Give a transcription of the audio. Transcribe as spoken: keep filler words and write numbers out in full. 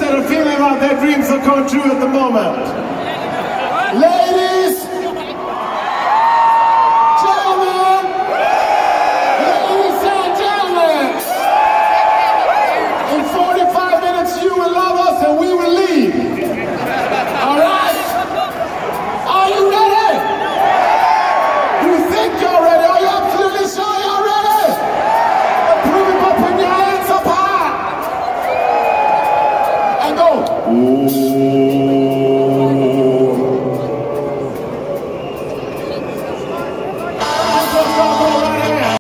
that are feeling like their dreams are coming true at the moment. Ladies, gentlemen, ladies and gentlemen, in forty-five minutes you will love us and we will leave. All right? Are you ready? You think you're ready? Are you absolutely sure you're ready? Prove it by putting your hands up high. And go. Ooh.